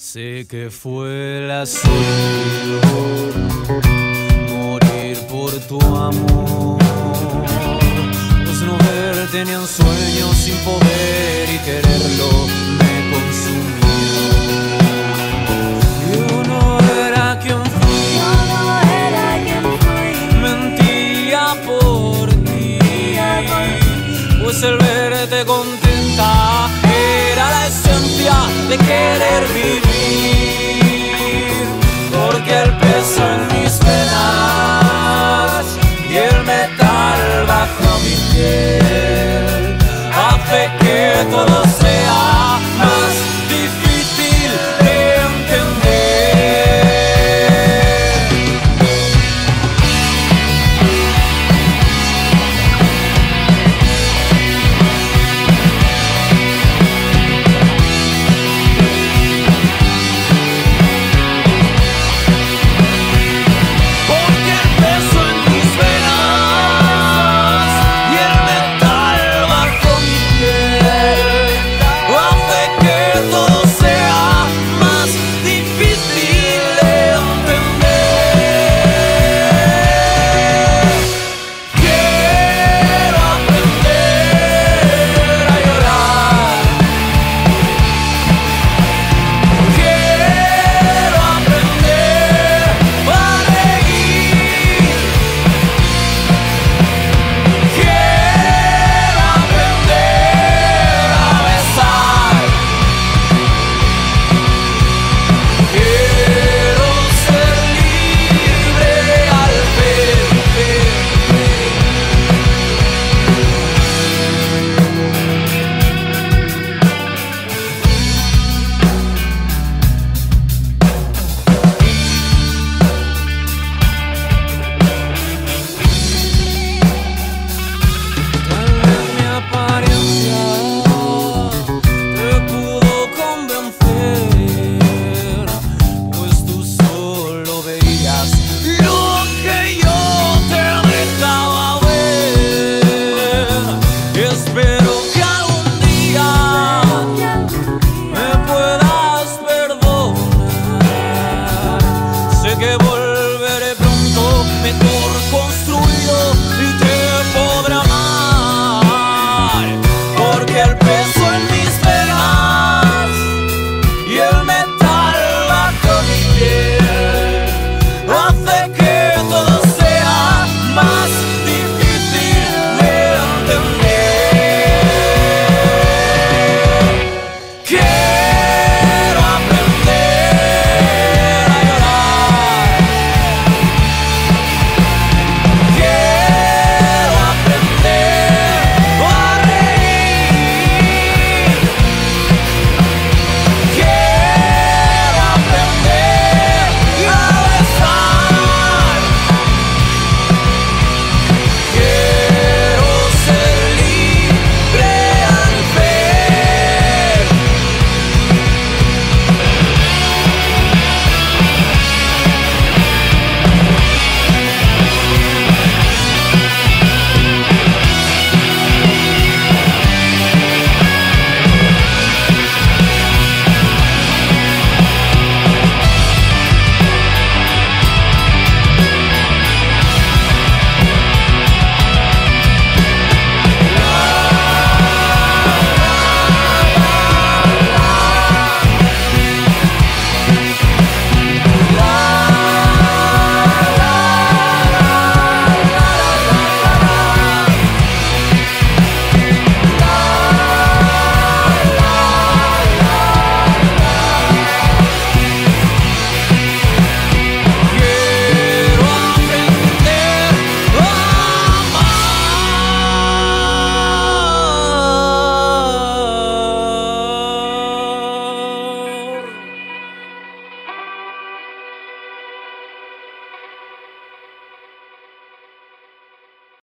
Sé que fue la suerte morir por tu amor, pues no verte ni un sueño sin poder y quererlo me consumió. Yo no era quien fui, mentía por ti, pues el verte contenta era la esencia de querer vivir, porque el peso en mis venas y el metal bajo mi piel hace que todo sea más